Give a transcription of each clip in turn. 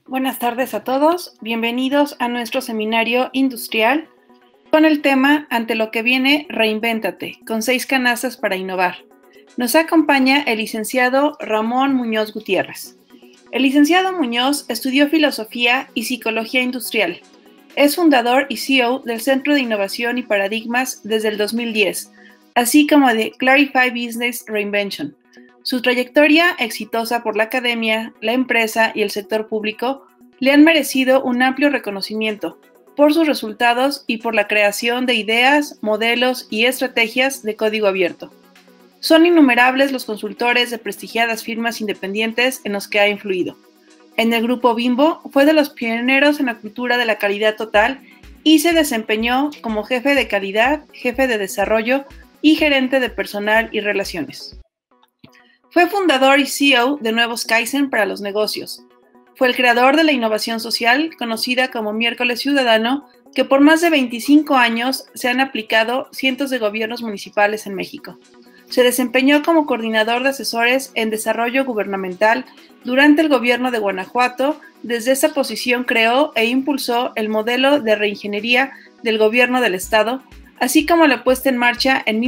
Buenas tardes a todos, bienvenidos a nuestro seminario industrial con el tema Ante lo que viene, reinvéntate, con 6 canastas para innovar. Nos acompaña el licenciado Ramón Muñoz Gutiérrez. El licenciado Muñoz estudió Filosofía y Psicología Industrial. Es fundador y CEO del Centro de Innovación y Paradigmas desde el 2010, así como de Clarify Business Reinvention. Su trayectoria exitosa por la academia, la empresa y el sector público le han merecido un amplio reconocimiento por sus resultados y por la creación de ideas, modelos y estrategias de código abierto. Son innumerables los consultores de prestigiadas firmas independientes en los que ha influido. En el grupo Bimbo fue de los pioneros en la cultura de la calidad total y se desempeñó como jefe de calidad, jefe de desarrollo y gerente de personal y relaciones. Fue fundador y CEO de Nuevos Kaizen para los negocios. Fue el creador de la innovación social, conocida como Miércoles Ciudadano, que por más de 25 años se han aplicado cientos de gobiernos municipales en México. Se desempeñó como coordinador de asesores en desarrollo gubernamental durante el gobierno de Guanajuato. Desde esa posición creó e impulsó el modelo de reingeniería del gobierno del estado, así como la puesta en marcha en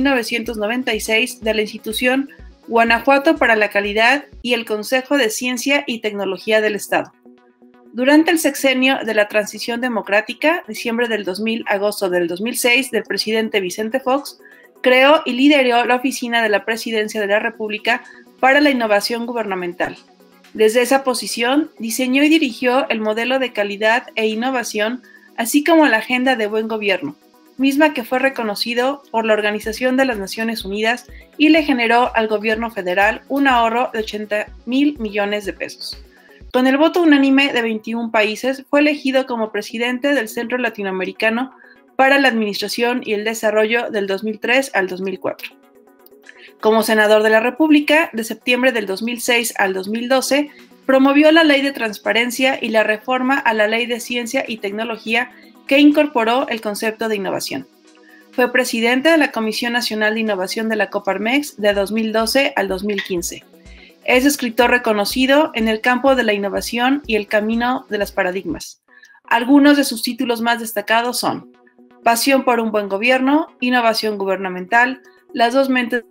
1996 de la institución Guanajuato para la Calidad y el Consejo de Ciencia y Tecnología del Estado. Durante el sexenio de la Transición Democrática, diciembre del 2000 a agosto del 2006, del presidente Vicente Fox, creó y lideró la Oficina de la Presidencia de la República para la Innovación Gubernamental. Desde esa posición, diseñó y dirigió el modelo de calidad e innovación, así como la Agenda de Buen Gobierno, misma que fue reconocido por la Organización de las Naciones Unidas y le generó al gobierno federal un ahorro de 80,000 millones de pesos. Con el voto unánime de 21 países, fue elegido como presidente del Centro Latinoamericano para la Administración y el Desarrollo del 2003 al 2004. Como senador de la República, de septiembre del 2006 al 2012, promovió la Ley de Transparencia y la reforma a la Ley de Ciencia y Tecnología que incorporó el concepto de innovación. Fue presidente de la Comisión Nacional de Innovación de la Coparmex de 2012 al 2015. Es escritor reconocido en el campo de la innovación y el camino de los paradigmas. Algunos de sus títulos más destacados son Pasión por un buen gobierno, Innovación gubernamental, Las dos mentes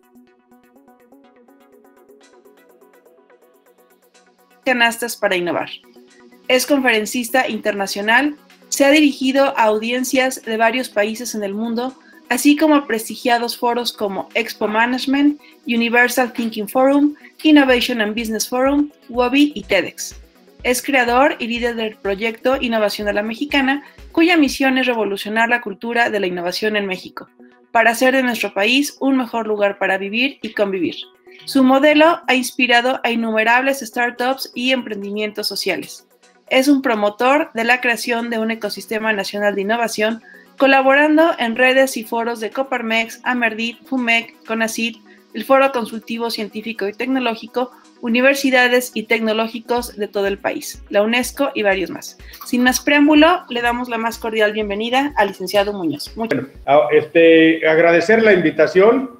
canastas para innovar. Es conferencista internacional. Se ha dirigido a audiencias de varios países en el mundo, así como a prestigiados foros como Expo Management, Universal Thinking Forum, Innovation and Business Forum, WOBI y TEDx. Es creador y líder del proyecto Innovación a la Mexicana, cuya misión es revolucionar la cultura de la innovación en México, para hacer de nuestro país un mejor lugar para vivir y convivir. Su modelo ha inspirado a innumerables startups y emprendimientos sociales. Es un promotor de la creación de un ecosistema nacional de innovación, colaborando en redes y foros de Coparmex, Amerdit, FUMEC, CONACYT, el Foro Consultivo Científico y Tecnológico, universidades y tecnológicos de todo el país, la UNESCO y varios más. Sin más preámbulo, le damos la más cordial bienvenida al licenciado Muñoz. Bueno, agradecer la invitación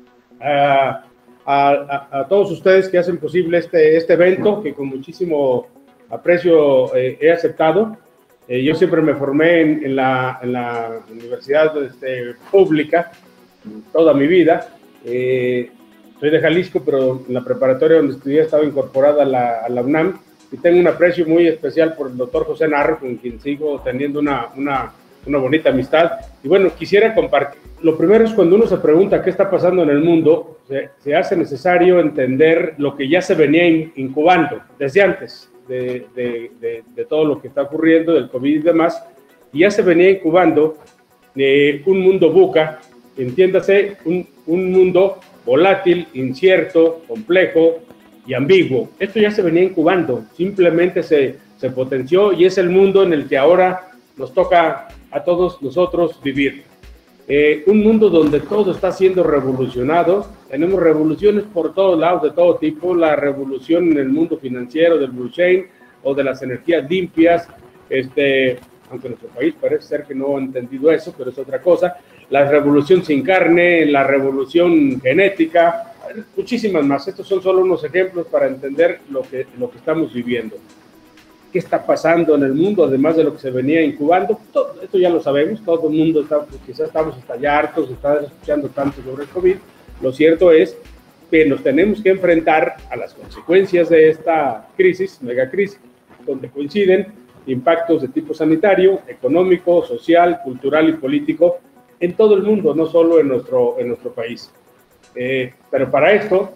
a todos ustedes que hacen posible este evento, que con muchísimo aprecio he aceptado. Yo siempre me formé en la universidad pública toda mi vida. Soy de Jalisco, pero en la preparatoria donde estudié estaba incorporada a la UNAM, y tengo un aprecio muy especial por el doctor José Narro, con quien sigo teniendo una bonita amistad. Y bueno, quisiera compartir. Lo primero es cuando uno se pregunta qué está pasando en el mundo, se hace necesario entender lo que ya se venía incubando desde antes de todo lo que está ocurriendo, del COVID y demás, y ya se venía incubando un mundo VUCA, entiéndase, un mundo volátil, incierto, complejo y ambiguo. Esto ya se venía incubando, simplemente se potenció, y es el mundo en el que ahora nos toca a todos nosotros vivir. Un mundo donde todo está siendo revolucionado. Tenemos revoluciones por todos lados, de todo tipo. La revolución en el mundo financiero del blockchain o de las energías limpias, aunque nuestro país parece ser que no ha entendido eso, pero es otra cosa. La revolución sin carne, la revolución genética, muchísimas más. Estos son solo unos ejemplos para entender lo que estamos viviendo. qué está pasando en el mundo, además de lo que se venía incubando. Todo esto ya lo sabemos, todo el mundo está, pues, quizás estamos hasta ya hartos de estar escuchando tanto sobre el COVID. Lo cierto es que nos tenemos que enfrentar a las consecuencias de esta crisis, megacrisis, donde coinciden impactos de tipo sanitario, económico, social, cultural y político en todo el mundo, no solo en nuestro país. Pero para esto,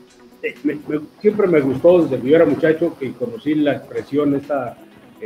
siempre me gustó desde que yo era muchacho, que conocí la expresión la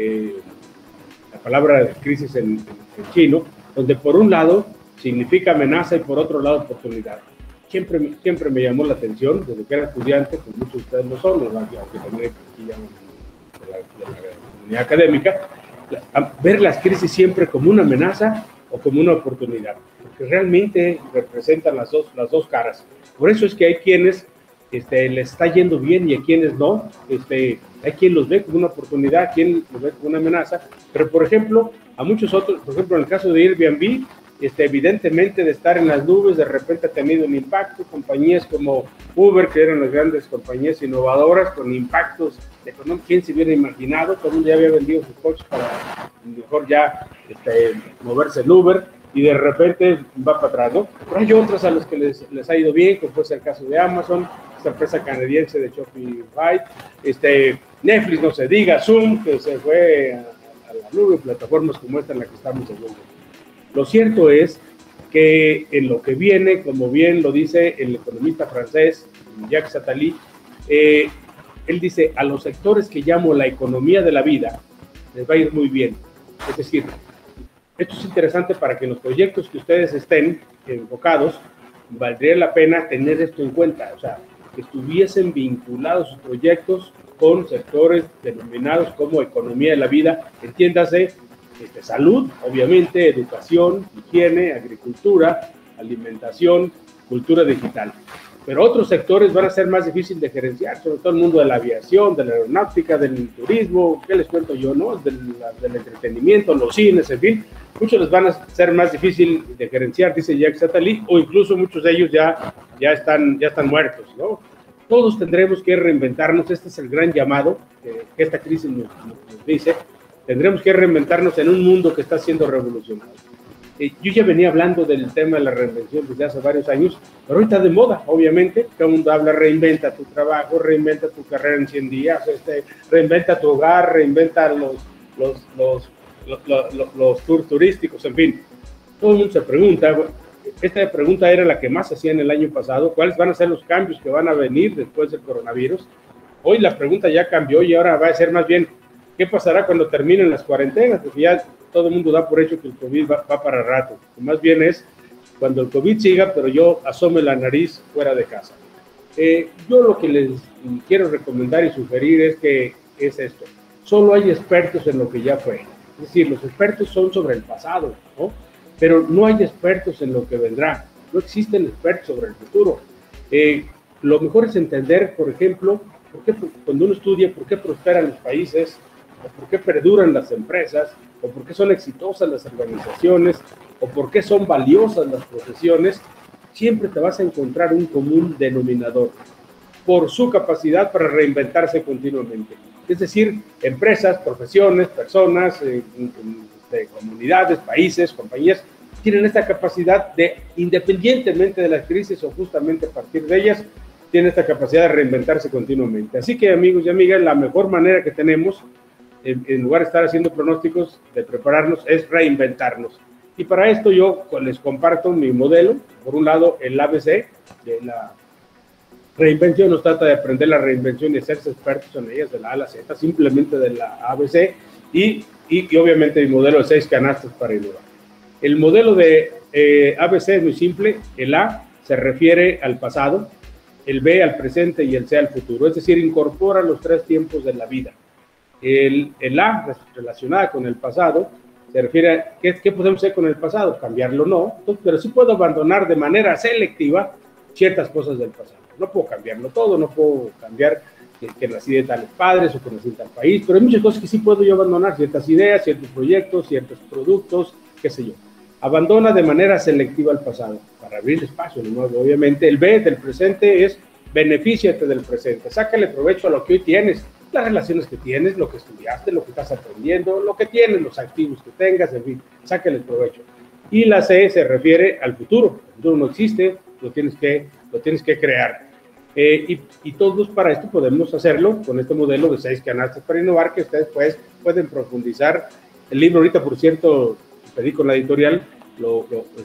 palabra de crisis en chino, donde por un lado significa amenaza y por otro lado oportunidad. Siempre me llamó la atención, desde que era estudiante, pues muchos de ustedes lo son, aunque también aquí ya de la comunidad académica, ver las crisis siempre como una amenaza o como una oportunidad, porque realmente representan las dos caras. Por eso es que hay quienes les está yendo bien y a quienes no. Hay quien los ve como una oportunidad, quien los ve como una amenaza, pero por ejemplo, a muchos otros, por ejemplo, en el caso de Airbnb, evidentemente de estar en las nubes, de repente ha tenido un impacto. Compañías como Uber, que eran las grandes compañías innovadoras con impactos económicos, ¿quién se hubiera imaginado? Todo el mundo ya había vendido sus coches para mejor ya moverse en Uber, y de repente va para atrás, ¿no? Pero hay otras a las que les ha ido bien, como puede ser el caso de Amazon, esta empresa canadiense de Shopify, Netflix, no se diga, Zoom, que se fue a la nube, plataformas como esta en la que estamos en Google. Lo cierto es que en lo que viene, como bien lo dice el economista francés Jacques Attali, él dice, a los sectores que llamo la economía de la vida, les va a ir muy bien. Es decir, esto es interesante para que en los proyectos que ustedes estén enfocados, valdría la pena tener esto en cuenta, o sea, que estuviesen vinculados sus proyectos con sectores denominados como economía de la vida, entiéndase, salud, obviamente, educación, higiene, agricultura, alimentación, cultura digital. Pero otros sectores van a ser más difíciles de gerenciar, sobre todo el mundo de la aviación, de la aeronáutica, del turismo, ¿qué les cuento yo, no? Del entretenimiento, los cines, en fin. Muchos les van a ser más difícil de gerenciar, dice Jacques Attali, o incluso muchos de ellos ya están muertos, ¿no? Todos tendremos que reinventarnos, este es el gran llamado que esta crisis nos dice. Tendremos que reinventarnos en un mundo que está siendo revolucionado. Yo ya venía hablando del tema de la reinvención desde hace varios años, pero ahorita de moda, obviamente. Todo el mundo habla, reinventa tu trabajo, reinventa tu carrera en 100 días, reinventa tu hogar, reinventa los tours turísticos, en fin. Todo el mundo se pregunta, esta pregunta era la que más hacían el año pasado, ¿cuáles van a ser los cambios que van a venir después del coronavirus? Hoy la pregunta ya cambió y ahora va a ser más bien, ¿qué pasará cuando terminen las cuarentenas? Porque ya todo el mundo da por hecho que el COVID va para rato. Más bien es cuando el COVID siga, pero yo asome la nariz fuera de casa. Yo lo que les quiero recomendar y sugerir es esto. Solo hay expertos en lo que ya fue. Es decir, los expertos son sobre el pasado, ¿no? Pero no hay expertos en lo que vendrá. No existen expertos sobre el futuro. Lo mejor es entender, por ejemplo, cuando uno estudia por qué prosperan los países, o por qué perduran las empresas, o por qué son exitosas las organizaciones, o por qué son valiosas las profesiones, siempre te vas a encontrar un común denominador, por su capacidad para reinventarse continuamente. Es decir, empresas, profesiones, personas, comunidades, países, compañías, tienen esta capacidad de, independientemente de las crisis o justamente a partir de ellas, tienen esta capacidad de reinventarse continuamente. Así que, amigos y amigas, la mejor manera que tenemos, en lugar de estar haciendo pronósticos, de prepararnos, es reinventarnos. Y para esto yo les comparto mi modelo. Por un lado, el ABC de la reinvención. Nos trata de aprender la reinvención y hacerse expertos en ellas de la A a la Z, simplemente de la ABC. Y obviamente mi modelo de 6 canastas para innovar. El modelo de ABC es muy simple. El A se refiere al pasado, el B al presente y el C al futuro. Es decir, incorpora los 3 tiempos de la vida. El A, relacionada con el pasado, se refiere a ¿qué podemos hacer con el pasado? Cambiarlo no, pero sí puedo abandonar de manera selectiva ciertas cosas del pasado. No puedo cambiarlo todo, no puedo cambiar que nací de tales padres o que nací en tal país, pero hay muchas cosas que sí puedo yo abandonar, ciertas ideas, ciertos proyectos, ciertos productos, qué sé yo. Abandona de manera selectiva el pasado para abrir espacio de nuevo. Obviamente el B del presente es benefíciate del presente, sácale provecho a lo que hoy tienes. las relaciones que tienes, lo que estudiaste, lo que estás aprendiendo, lo que tienes, los activos que tengas, en fin, sáquenle provecho. Y la C se refiere al futuro. El futuro no existe, lo tienes que crear. Y todos para esto podemos hacerlo con este modelo de 6 canastas para innovar, que ustedes pues pueden profundizar. El libro ahorita, por cierto, pedí con la editorial, lo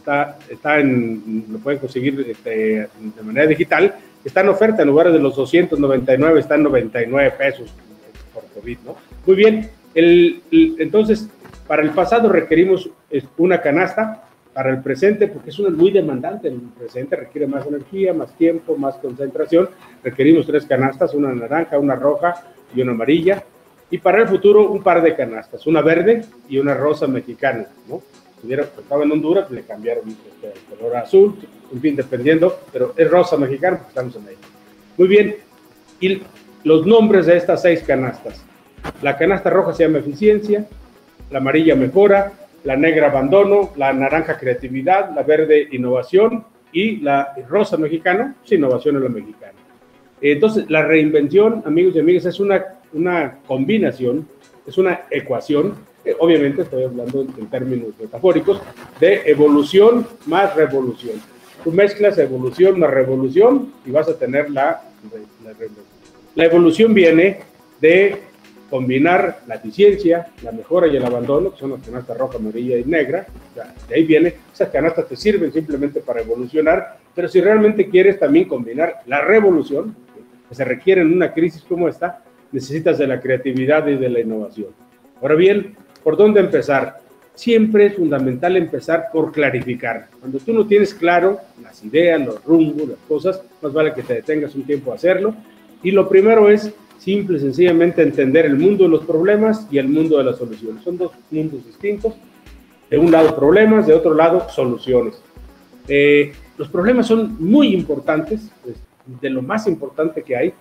pueden conseguir de manera digital. Está en oferta, en lugar de los 299, está en 99 pesos por COVID, ¿no? Muy bien, entonces, para el pasado requerimos una canasta, para el presente, porque es muy demandante, el presente requiere más energía, más tiempo, más concentración, requerimos 3 canastas, una naranja, una roja y una amarilla, y para el futuro un par de canastas, una verde y una rosa mexicana, ¿no? Estaba en Honduras, le cambiaron el color azul, en fin, dependiendo, pero es rosa mexicana porque estamos en México. Muy bien, y los nombres de estas 6 canastas. La canasta roja se llama eficiencia, la amarilla mejora, la negra abandono, la naranja creatividad, la verde innovación y la rosa mexicana, pues innovación en la mexicana. Entonces, la reinvención, amigos y amigas, es una combinación, es una ecuación, obviamente estoy hablando en términos metafóricos, de evolución más revolución. Tú mezclas evolución más revolución y vas a tener la revolución. La evolución viene de combinar la eficiencia, la mejora y el abandono, que son las canastas roja, amarilla y negra. O sea, de ahí viene, esas canastas te sirven simplemente para evolucionar, pero si realmente quieres también combinar la revolución, que se requiere en una crisis como esta, necesitas de la creatividad y de la innovación. Ahora bien, ¿por dónde empezar? Siempre es fundamental empezar por clarificar. Cuando tú no tienes claro las ideas, los rumbos, las cosas, más vale que te detengas un tiempo a hacerlo. Y lo primero es simple y sencillamente entender el mundo de los problemas y el mundo de las soluciones. Son 2 mundos distintos. De un lado problemas, de otro lado soluciones. Los problemas son muy importantes, de lo más importante que hay,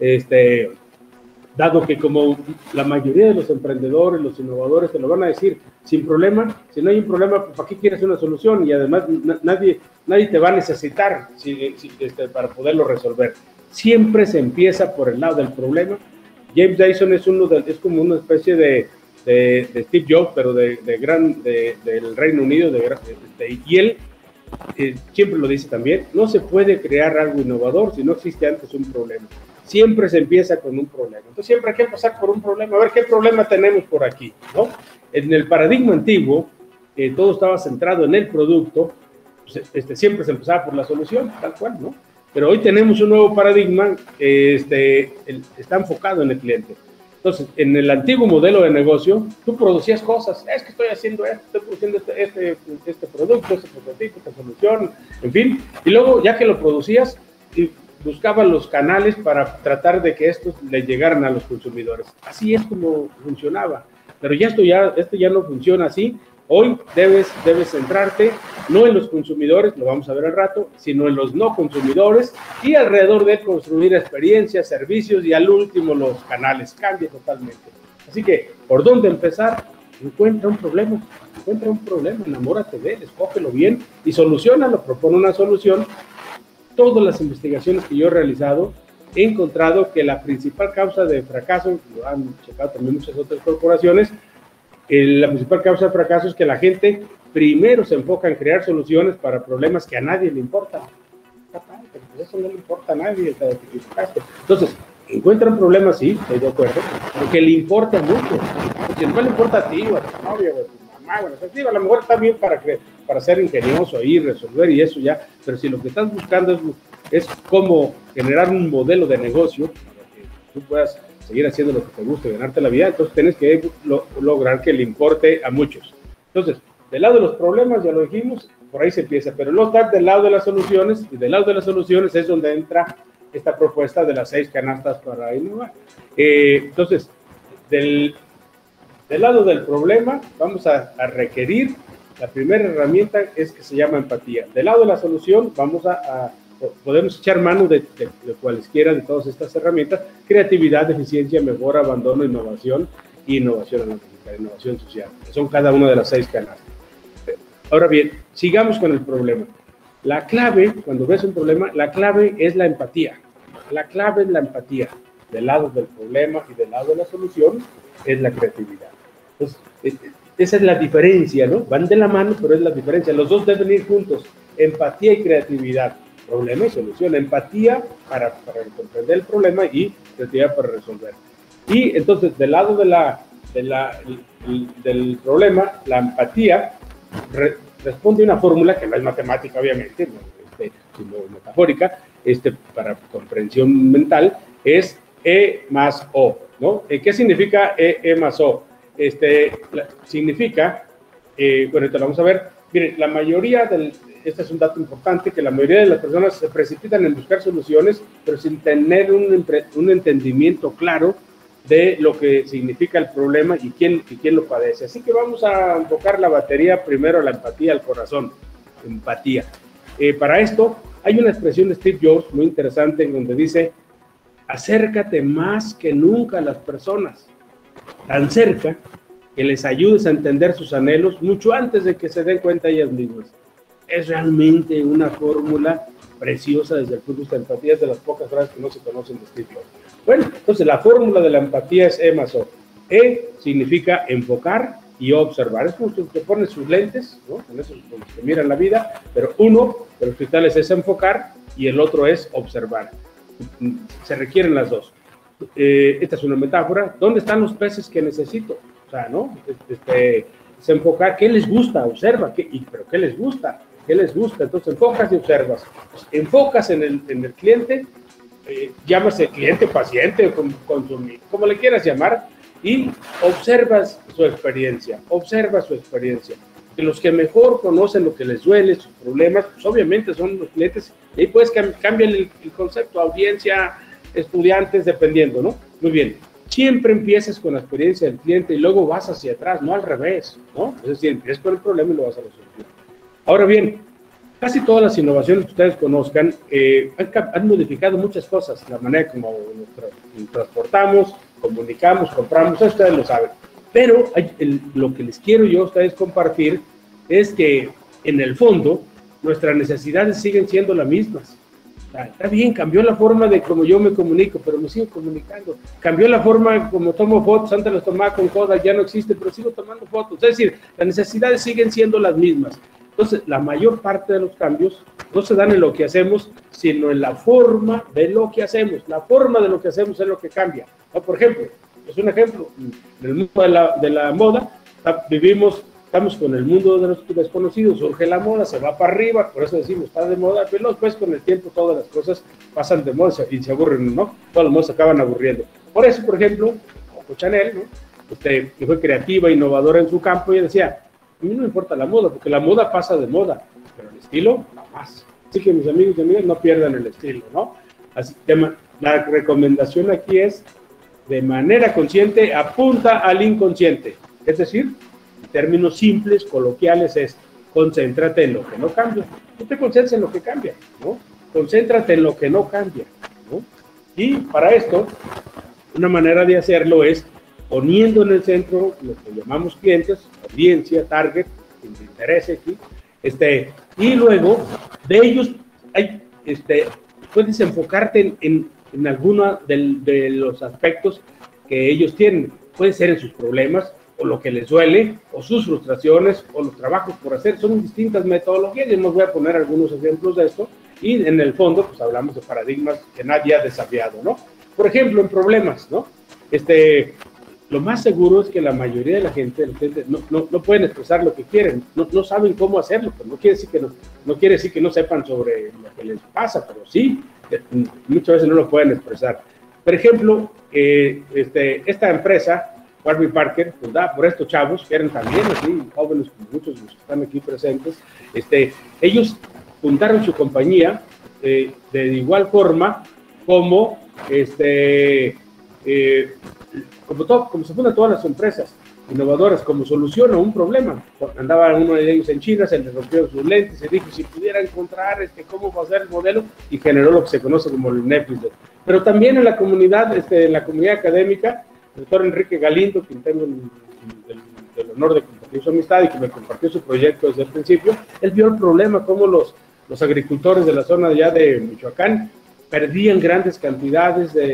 dado que como la mayoría de los emprendedores, los innovadores te lo van a decir, sin problema, si no hay un problema, pues ¿para qué quieres una solución? Y además nadie te va a necesitar para poderlo resolver. Siempre se empieza por el lado del problema. James Dyson es como una especie de Steve Jobs, pero del Reino Unido, y él siempre lo dice también, no se puede crear algo innovador si no existe antes un problema. Siempre se empieza con un problema. Entonces siempre hay que empezar por un problema, a ver qué problema tenemos por aquí, ¿no? En el paradigma antiguo, todo estaba centrado en el producto, pues, siempre se empezaba por la solución, tal cual, ¿no? Pero hoy tenemos un nuevo paradigma que está enfocado en el cliente. Entonces, en el antiguo modelo de negocio, tú producías cosas, es que estoy haciendo esto, estoy produciendo este producto, este prototipo, esta solución, en fin, y luego ya que lo producías, buscaban los canales para tratar de que estos le llegaran a los consumidores. Así es como funcionaba, pero esto ya no funciona así. Hoy debes centrarte no en los consumidores, lo vamos a ver al rato, sino en los no consumidores y alrededor de enconstruir experiencias, servicios y al último los canales. Cambia totalmente. Así que, ¿por dónde empezar? Encuentra un problema, enamórate de él, escógelo bien y soluciónalo, propone una solución. Todas las investigaciones que yo he realizado, he encontrado que la principal causa de fracaso, lo han checado también muchas otras corporaciones, la principal causa de fracaso es que la gente primero se enfoca en crear soluciones para problemas que a nadie le importan. Eso no le importa a nadie. Entonces, encuentran problemas, sí, estoy de acuerdo, porque le importa mucho. Si no le importa a ti, o a tu novia, o a tu mamá, bueno, a lo mejor está bien para ser ingenioso ahí, resolver y eso ya, pero si lo que estás buscando es cómo generar un modelo de negocio para que tú puedas seguir haciendo lo que te guste, ganarte la vida, entonces tienes que lograr que le importe a muchos. Entonces, del lado de los problemas, ya lo dijimos, por ahí se empieza, pero luego está del lado de las soluciones, y del lado de las soluciones es donde entra esta propuesta de las 6 canastas para innovar. Entonces, del lado del problema, vamos a requerir, la primera herramienta es que se llama empatía. Del lado de la solución, podemos echar mano de cualesquiera de todas estas herramientas: creatividad, eficiencia, mejora, abandono, innovación y innovación analítica, innovación social, que son cada una de las 6 canastas. Ahora bien, sigamos con el problema. La clave, cuando ves un problema, la clave es la empatía. La clave es la empatía. del lado del problema y del lado de la solución, es la creatividad. Entonces, esa es la diferencia, ¿no? Van de la mano, pero es la diferencia. Los dos deben ir juntos, empatía y creatividad. Problema y solución. Empatía para comprender el problema y creatividad para resolver. Y entonces, del lado del problema, la empatía responde a una fórmula que no es matemática, obviamente, sino metafórica, para comprensión mental, es E más O, ¿no? ¿Qué significa E más O? Significa, bueno, ahorita lo vamos a ver. Miren, la mayoría este es un dato importante, que la mayoría de las personas se precipitan en buscar soluciones, pero sin tener un entendimiento claro de lo que significa el problema y quién lo padece. Así que vamos a enfocar la batería primero a la empatía, al corazón. Empatía. Para esto, hay una expresión de Steve Jobs muy interesante en donde dice: acércate más que nunca a las personas, tan cerca que les ayudes a entender sus anhelos mucho antes de que se den cuenta ellas mismas. Es realmente una fórmula preciosa desde el punto de vista de empatía, es de las pocas frases que no se conocen de Steve Jobs. Bueno, entonces la fórmula de la empatía es E más O. E significa enfocar y observar. Es como si te pones sus lentes, ¿no? Con esos con los que miran la vida, pero uno de los cristales es enfocar y el otro es observar. Se requieren las dos. Esta es una metáfora. ¿Dónde están los peces que necesito? O sea, ¿no? Es enfocar. ¿Qué les gusta? Observa. ¿Pero qué les gusta? ¿Qué les gusta? Entonces enfocas y observas. Enfocas en el cliente, llámase cliente, paciente, consumidor, como le quieras llamar, y observas su experiencia. Observa su experiencia. Que los que mejor conocen lo que les duele, sus problemas, pues obviamente son los clientes, y ahí puedes cambiar el concepto, audiencia, estudiantes, dependiendo, ¿no? Muy bien. Siempre empiezas con la experiencia del cliente y luego vas hacia atrás, no al revés, ¿no? Es decir, empiezas con el problema y lo vas a resolver. Ahora bien, casi todas las innovaciones que ustedes conozcan han modificado muchas cosas, la manera como nos transportamos, comunicamos, compramos, eso ustedes lo saben. Pero lo que les quiero yo a ustedes compartir es que en el fondo nuestras necesidades siguen siendo las mismas. Está bien, cambió la forma de cómo yo me comunico, pero me sigo comunicando. Cambió la forma como tomo fotos, antes las tomaba con Kodak, ya no existe, pero sigo tomando fotos. Es decir, las necesidades siguen siendo las mismas. Entonces, la mayor parte de los cambios no se dan en lo que hacemos, sino en la forma de lo que hacemos. La forma de lo que hacemos es lo que cambia. Por ejemplo, es un ejemplo, en el mundo de la moda, estamos con el mundo de los desconocidos, surge la moda, se va para arriba, por eso decimos, está de moda, pero después con el tiempo todas las cosas pasan de moda y se aburren, ¿no? Todas las modas se acaban aburriendo. Por eso, por ejemplo, Coco Chanel, ¿no? Que fue creativa, innovadora en su campo, y decía, a mí no me importa la moda, porque la moda pasa de moda, pero el estilo, jamás. Así que mis amigos y amigas, no pierdan el estilo, ¿no? Así que la recomendación aquí es, de manera consciente, apunta al inconsciente. Es decir, en términos simples, coloquiales, es concéntrate en lo que no cambia. No te concentres en lo que cambia, ¿no? Concéntrate en lo que no cambia, ¿no? Y para esto, una manera de hacerlo es poniendo en el centro lo que llamamos clientes, audiencia, target, quien te interese aquí, y luego de ellos puedes enfocarte en alguno de los aspectos que ellos tienen. Puede ser en sus problemas, o lo que les duele, o sus frustraciones, o los trabajos por hacer. Son distintas metodologías, y les voy a poner algunos ejemplos de esto, y en el fondo, pues hablamos de paradigmas que nadie ha desafiado, ¿no? Por ejemplo, en problemas, ¿no? Lo más seguro es que la mayoría de la gente no pueden expresar lo que quieren, no saben cómo hacerlo, pero no quiere decir que no sepan sobre lo que les pasa, pero sí, muchas veces no lo pueden expresar. Por ejemplo, esta empresa, Warby Parker, fundada por estos chavos, que eran también así, jóvenes como muchos de los que están aquí presentes, ellos fundaron su compañía de igual forma como como se fundan todas las empresas innovadoras, como soluciona un problema. Andaba uno de ellos en China, se les rompieron sus lentes, y dijo, si pudiera encontrar cómo va a ser el modelo, y generó lo que se conoce como el Netflix. Pero también en la comunidad, académica, el doctor Enrique Galindo, quien tengo el honor de compartir su amistad y que me compartió su proyecto desde el principio, él vio el problema, cómo los agricultores de la zona allá de Michoacán perdían grandes cantidades de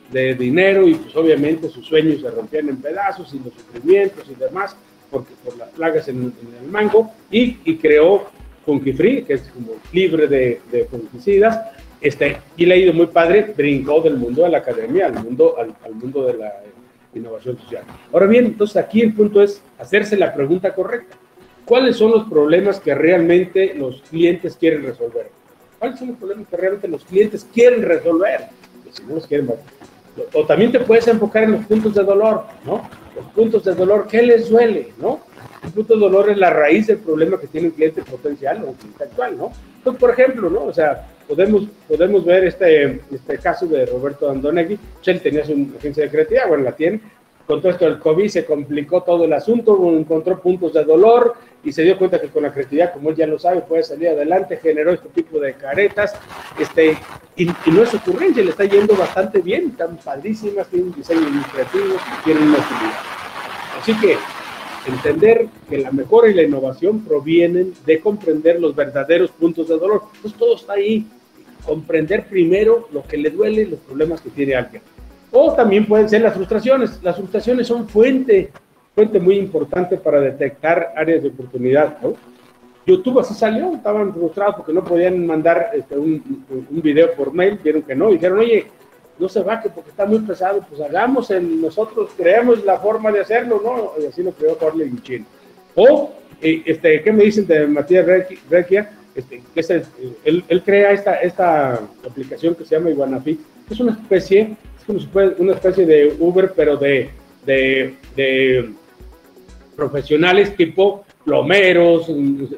de dinero y pues obviamente sus sueños se rompían en pedazos y los sufrimientos y demás por las plagas en el mango y creó Funky Free, que es como libre de fungicidas, y le ha ido muy padre, brincó del mundo de la academia al mundo de la innovación social. Ahora bien, entonces aquí el punto es hacerse la pregunta correcta. ¿Cuáles son los problemas que realmente los clientes quieren resolver? ¿Cuáles son los problemas que realmente los clientes quieren resolver? Si no los quieren, o también te puedes enfocar en los puntos de dolor, ¿no? Los puntos de dolor, ¿qué les duele, no? El punto de dolor es la raíz del problema que tiene un cliente potencial o un cliente actual, ¿no? Entonces, por ejemplo, ¿no? O sea, podemos ver este caso de Roberto Andonegui. Él tenía su agencia de creatividad, bueno, la tiene. Con todo esto del COVID se complicó todo el asunto, encontró puntos de dolor y se dio cuenta que con la creatividad, como él ya lo sabe, puede salir adelante, generó este tipo de caretas, y no es ocurrencia, le está yendo bastante bien, están padrísimas, tienen un diseño muy creativo, tienen una utilidad. Así que entender que la mejora y la innovación provienen de comprender los verdaderos puntos de dolor. Pues todo está ahí, comprender primero lo que le duele, los problemas que tiene alguien. O también pueden ser las frustraciones. Las frustraciones son fuente muy importante para detectar áreas de oportunidad, ¿no? YouTube así salió, estaban frustrados porque no podían mandar un video por mail, vieron que no, y dijeron, oye, no se va, que porque está muy pesado, pues hagamos nosotros creamos la forma de hacerlo, ¿no? Y así lo creó Harley Chin. O, ¿qué me dicen de Matías Recchia? Él crea esta aplicación que se llama Iguanafit, que es una especie de Uber, pero de profesionales tipo plomeros,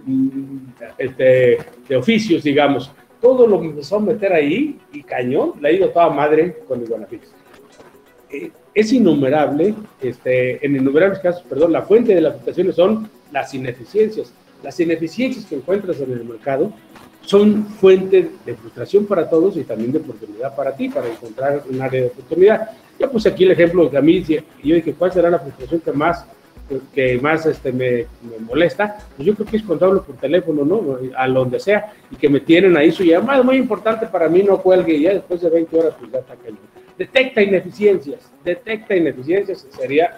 de oficios, digamos. Todo lo empezó a meter ahí y cañón, le ha ido toda madre con Iguanafit. Es innumerable, en innumerables casos, la fuente de las frustraciones son las ineficiencias. Las ineficiencias que encuentras en el mercado son fuente de frustración para todos y también de oportunidad para ti, para encontrar un área de oportunidad. Yo puse aquí el ejemplo que a mí, yo dije, ¿cuál será la frustración que más me molesta? Pues yo creo que es cuando hablo por teléfono, ¿no? A donde sea, y que me tienen ahí su llamada, muy importante para mí, no cuelgue, y ya después de 20 horas, pues ya está cayendo. Detecta ineficiencias, sería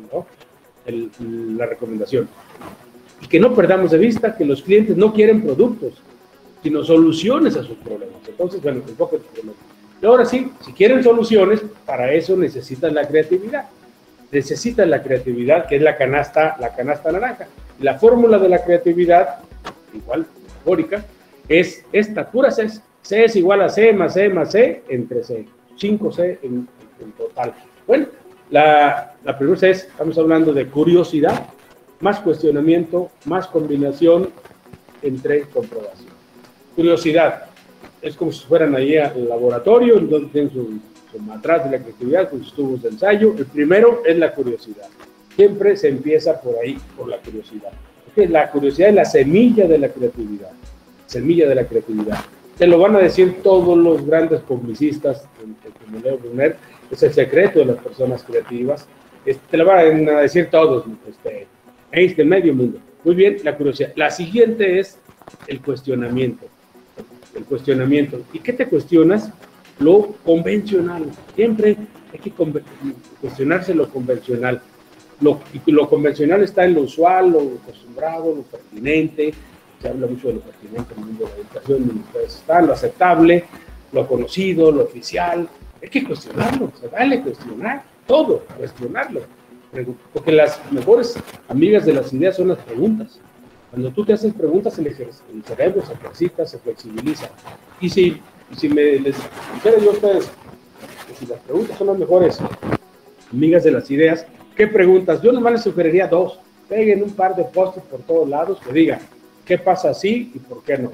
la recomendación. Y que no perdamos de vista que los clientes no quieren productos, sino soluciones a sus problemas. Entonces, bueno, enfócate en problemas. Y ahora sí, si quieren soluciones, para eso necesitan la creatividad. Necesitan la creatividad, que es la canasta naranja. La fórmula de la creatividad, igual, metafórica, es esta, pura C. C es igual a C más C más C entre C. 5C en total. Bueno, la primera C estamos hablando de curiosidad, más cuestionamiento, más combinación entre comprobación. Curiosidad, es como si fueran ahí al laboratorio, donde tienen su matraz de la creatividad, con sus tubos de ensayo. El primero es la curiosidad. Siempre se empieza por ahí, por la curiosidad. Porque la curiosidad es la semilla de la creatividad. Semilla de la creatividad. Te lo van a decir todos los grandes publicistas, como Leo Brunner, es el secreto de las personas creativas. Te lo van a decir todos, Einstein, medio mundo. Muy bien, la curiosidad. La siguiente es el cuestionamiento. El cuestionamiento. ¿Y qué te cuestionas? Lo convencional. Siempre hay que cuestionarse lo convencional. Lo convencional está en lo usual, lo acostumbrado, lo pertinente. Se habla mucho de lo pertinente en el mundo de la educación, donde ustedes están, lo aceptable, lo conocido, lo oficial. Hay que cuestionarlo, se vale cuestionar todo, cuestionarlo. Porque las mejores amigas de las ideas son las preguntas. Cuando tú te haces preguntas, el cerebro se ejercita, se flexibiliza. Y si les dijera yo a ustedes que si las preguntas son las mejores amigas de las ideas, ¿qué preguntas? Yo nomás les sugeriría dos. Peguen un par de post-its por todos lados que digan ¿qué pasa así y por qué no?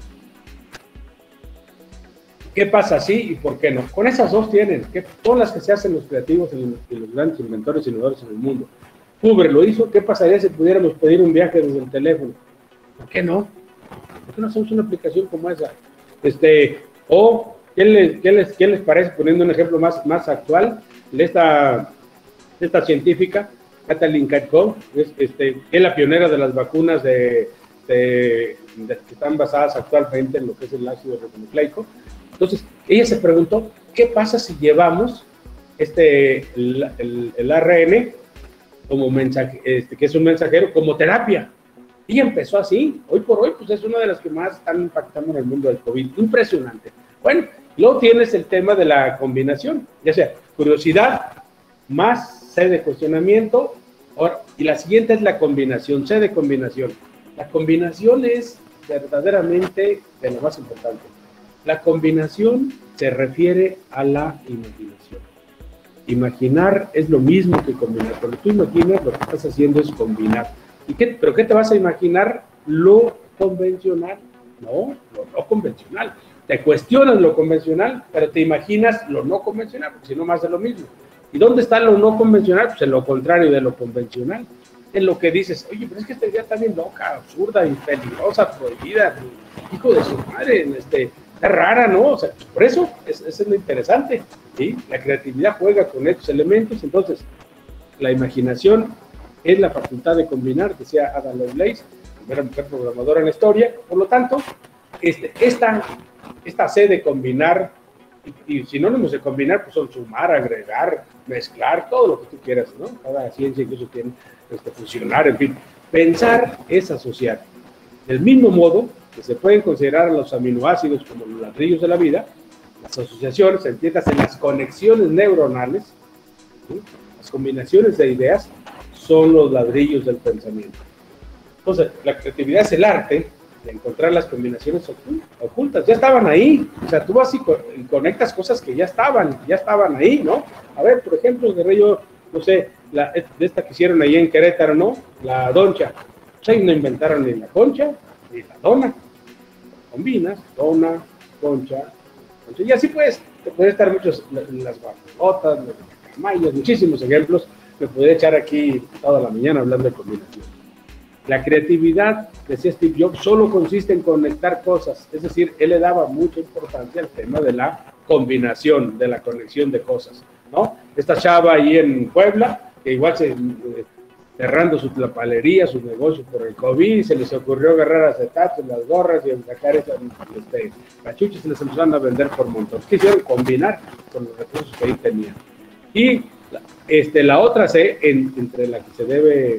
¿Qué pasa así y por qué no? Con esas dos tienen, son las que se hacen los creativos y los grandes inventores y innovadores en el mundo. Uber lo hizo, ¿qué pasaría si pudiéramos pedir un viaje desde el teléfono? ¿Por qué no? ¿Por qué no hacemos una aplicación como esa? O, ¿qué les parece, poniendo un ejemplo más actual, de esta científica, Kathleen Karpov, es la pionera de las vacunas que están basadas actualmente en lo que es el ácido ribonucleico. Entonces, ella se preguntó, ¿qué pasa si llevamos el ARN como mensaje, que es un mensajero, como terapia. Y empezó así. Hoy por hoy, pues es una de las que más están impactando en el mundo del COVID. Impresionante. Bueno, luego tienes el tema de la combinación, ya sea curiosidad más C de cuestionamiento. Ahora, y la siguiente es la combinación, C de combinación. La combinación es verdaderamente de lo más importante. La combinación se refiere a la imaginación. Imaginar es lo mismo que combinar. Cuando tú imaginas, lo que estás haciendo es combinar. ¿Pero qué te vas a imaginar? Lo convencional. No, lo no convencional. Te cuestionas lo convencional, pero te imaginas lo no convencional, porque si no más de lo mismo. ¿Y dónde está lo no convencional? Pues en lo contrario de lo convencional. En lo que dices, oye, pero es que esta idea está bien loca, absurda, peligrosa, prohibida, hijo de su madre, está rara, ¿no? O sea, por eso es lo interesante, ¿sí? La creatividad juega con estos elementos. Entonces, la imaginación es la facultad de combinar, decía Ada Lovelace, primera mujer programadora en la historia. Por lo tanto, esta C de combinar, y sinónimos de combinar pues son sumar, agregar, mezclar, todo lo que tú quieras, ¿no? Cada ciencia incluso tiene fusionar, en fin. Pensar es asociar. Del mismo modo que se pueden considerar a los aminoácidos como los ladrillos de la vida, las asociaciones, entiendas, en las conexiones neuronales, ¿sí? Las combinaciones de ideas son los ladrillos del pensamiento. Entonces, la creatividad es el arte de encontrar las combinaciones ocultas. Ya estaban ahí. O sea, tú vas y conectas cosas que ya estaban ahí, ¿no? A ver, por ejemplo, Guerrero, no sé, de esta que hicieron ahí en Querétaro, ¿no? La doncha. Pues ahí no inventaron ni la concha ni la dona. Combinas, dona, concha, y así pues, te puede estar muchos, las barbotas, los camayos, muchísimos ejemplos. Me podría echar aquí toda la mañana hablando de combinación. La creatividad, decía Steve Jobs, solo consiste en conectar cosas. Es decir, él le daba mucha importancia al tema de la combinación, de la conexión de cosas, ¿no? Esta chava ahí en Puebla, que igual cerrando su tlapalería, sus negocios por el COVID, se les ocurrió agarrar acetatos, las gorras y sacar esas cachuchas, se les empezaron a vender por montón. ¿Qué hicieron? Combinar con los recursos que ahí tenían. Y la otra C, entre la que se debe,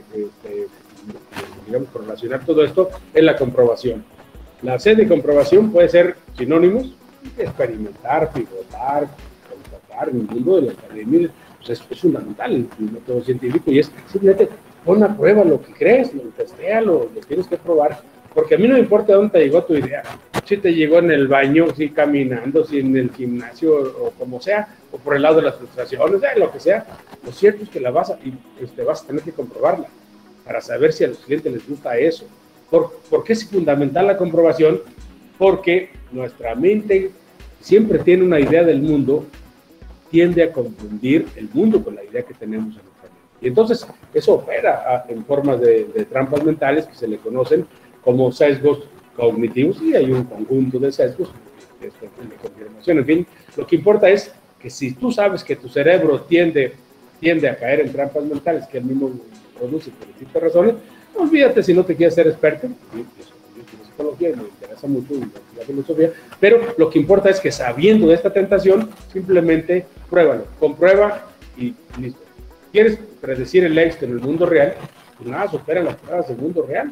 digamos, correlacionar todo esto, es la comprobación. La C de comprobación puede ser sinónimos: experimentar, pivotar, constatar. En el mundo de la academia pues es fundamental el método científico, y es simplemente pon a prueba lo que crees, lo testea, lo tienes que probar, porque a mí no me importa dónde te llegó tu idea, si te llegó en el baño, si caminando, si en el gimnasio, o como sea, o por el lado de las frustraciones, lo que sea. Lo cierto es que vas a tener que comprobarla para saber si a los clientes les gusta eso. ¿Por qué es fundamental la comprobación? Porque nuestra mente siempre tiene una idea del mundo, tiende a confundir el mundo con la idea que tenemos en nuestra mente. Y entonces eso opera en formas de trampas mentales que se le conocen como sesgos cognitivos, y hay un conjunto de sesgos de confirmación. En fin, lo que importa es que si tú sabes que tu cerebro tiende a caer en trampas mentales que él mismo produce por distintas razones, no olvídate si no te quieres ser experto. Yo estudio psicología y me interesa mucho la filosofía, pero lo que importa es que, sabiendo de esta tentación, simplemente pruébalo, comprueba y listo. ¿Quieres predecir el éxito en el mundo real? Pues nada, supera las pruebas del mundo real.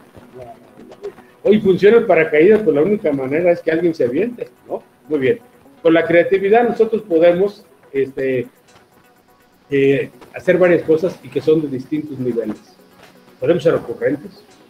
Hoy funciona el paracaídas, pues la única manera es que alguien se aviente, ¿no? Muy bien. Con la creatividad nosotros podemos hacer varias cosas, y que son de distintos niveles. Podemos ser ocurrentes,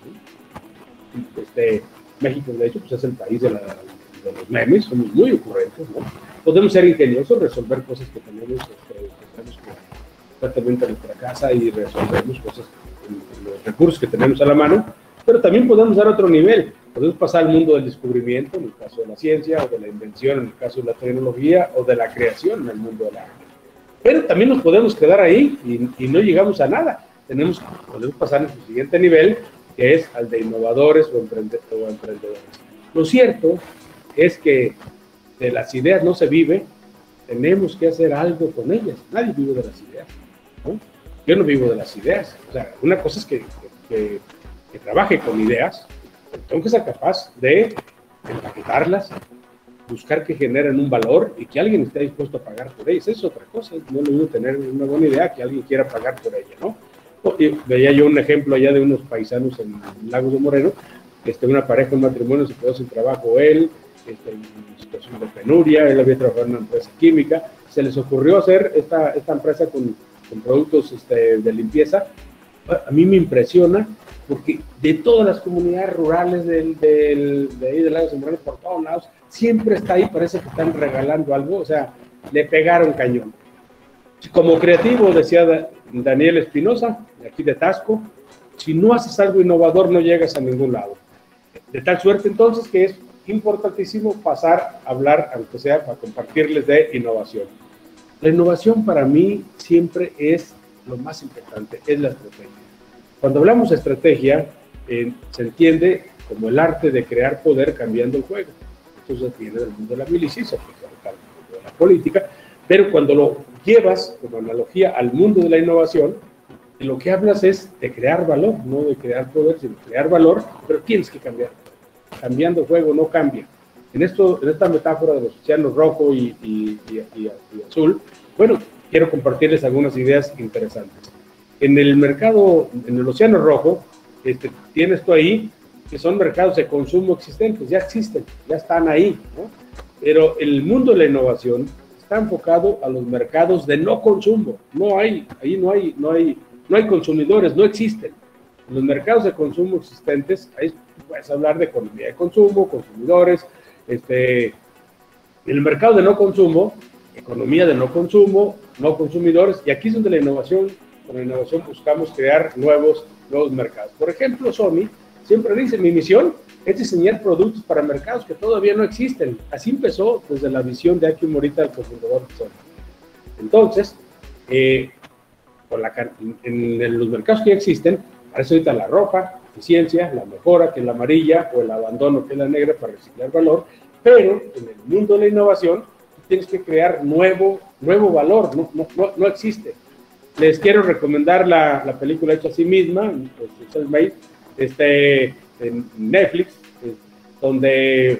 ¿sí? México, de hecho, pues es el país de los memes, somos muy ocurrentes, ¿no? Podemos ser ingeniosos, resolver cosas que tenemos constantemente en nuestra casa, y resolvemos cosas con los recursos que tenemos a la mano. Pero también podemos dar otro nivel. Podemos pasar al mundo del descubrimiento, en el caso de la ciencia, o de la invención, en el caso de la tecnología, o de la creación, en el mundo del arte. Pero también nos podemos quedar ahí y no llegamos a nada. Podemos pasar en su siguiente nivel, que es al de innovadores o emprendedores. Lo cierto es que de las ideas no se vive, tenemos que hacer algo con ellas. Nadie vive de las ideas, ¿no? Yo no vivo de las ideas. O sea, una cosa es que trabaje con ideas, tengo que ser capaz de empaquetarlas, buscar que generen un valor y que alguien esté dispuesto a pagar por ellos. Es otra cosa, no le digo tener una buena idea que alguien quiera pagar por ella, ¿no? Y veía yo un ejemplo allá de unos paisanos en Lagos de Moreno, una pareja, un matrimonio, se quedó sin trabajo él, en situación de penuria, él había trabajado en una empresa química, se les ocurrió hacer esta empresa con productos de limpieza. A mí me impresiona porque de todas las comunidades rurales de ahí de Lagos de Moreno, por todos lados, siempre está ahí, parece que están regalando algo, o sea, le pegaron cañón. Como creativo, decía Daniel Espinosa, de aquí de Tasco, si no haces algo innovador no llegas a ningún lado. De tal suerte entonces que es importantísimo pasar a hablar, aunque sea para compartirles de innovación. La innovación para mí siempre es lo más importante, es la estrategia. Cuando hablamos de estrategia, se entiende como el arte de crear poder cambiando el juego. Entonces viene del mundo de la milicia, se aplica al mundo de la política, pero cuando lo llevas como analogía al mundo de la innovación, de lo que hablas es de crear valor, no de crear poder, sino de crear valor, pero tienes que cambiar. Cambiando el juego no cambia. En esta metáfora de los océanos rojo y azul, bueno, quiero compartirles algunas ideas interesantes. En el mercado, en el océano rojo, tienes tú ahí que son mercados de consumo existentes, ya existen, ya están ahí, ¿no? Pero el mundo de la innovación está enfocado a los mercados de no consumo. Ahí no hay consumidores, no existen. En los mercados de consumo existentes, ahí puedes hablar de economía de consumo, consumidores, en el mercado de no consumo, economía de no consumo, no consumidores, y aquí es donde con la innovación buscamos crear nuevos mercados. Por ejemplo, Sony siempre dice, mi misión es diseñar productos para mercados que todavía no existen. Así empezó desde la visión de Akio Morita, el cofundador de Sony. Entonces, en los mercados que ya existen, aparece ahorita la roja, eficiencia, la mejora, que es la amarilla, o el abandono, que es la negra, para reciclar valor, pero en el mundo de la innovación tienes que crear nuevo valor, no existe. Les quiero recomendar la película hecha a sí misma, Self-Made, en Netflix, donde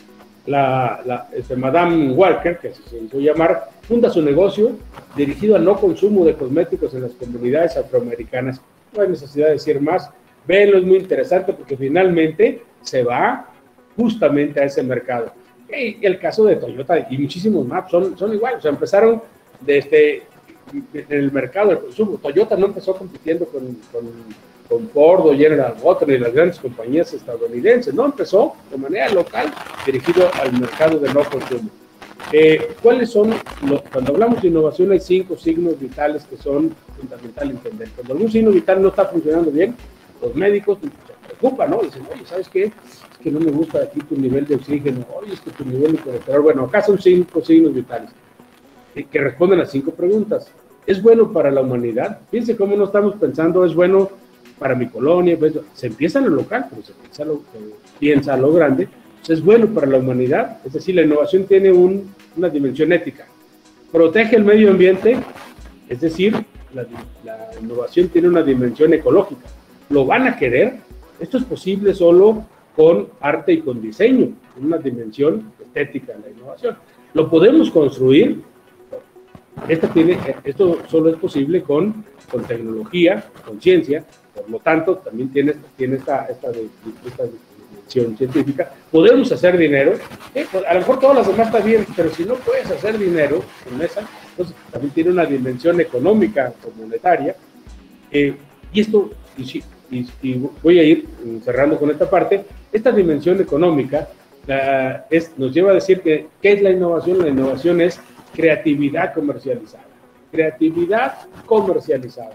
Madame Walker, que se hizo llamar, funda su negocio dirigido al no consumo de cosméticos en las comunidades afroamericanas. No hay necesidad de decir más. Véanlo, es muy interesante porque finalmente se va justamente a ese mercado. Y el caso de Toyota y muchísimos más son iguales. O sea, empezaron en el mercado del consumo. Toyota no empezó compitiendo con Ford o General Motors ni las grandes compañías estadounidenses. No, empezó de manera local dirigido al mercado de no consumo. ¿Cuáles son cuando hablamos de innovación hay 5 signos vitales que son fundamentales entender? Cuando algún signo vital no está funcionando bien, los médicos se preocupan, ¿no? Dicen, oye, ¿sabes qué? Es que no me gusta aquí tu nivel de oxígeno, oye, es que tu nivel de colesterol. Bueno, acá son 5 signos vitales que responden a 5 preguntas. ¿Es bueno para la humanidad? Fíjense cómo no estamos pensando, ¿es bueno para mi colonia? Pues, se empieza en lo local, pero se piensa a lo grande. ¿Es bueno para la humanidad? Es decir, la innovación tiene una dimensión ética. ¿Protege el medio ambiente? Es decir, la innovación tiene una dimensión ecológica. ¿Lo van a querer? Esto es posible solo con arte y con diseño, una dimensión estética de la innovación. ¿Lo podemos construir? Esto solo es posible con tecnología, con ciencia, por lo tanto, también tiene esta dimensión científica. Podemos hacer dinero, pues a lo mejor todas las demás está bien, pero si no puedes hacer dinero con esa, entonces también tiene una dimensión económica o monetaria, y voy a ir cerrando con esta parte. Esta dimensión económica nos lleva a decir que ¿qué es la innovación? La innovación es creatividad comercializada. Creatividad comercializada.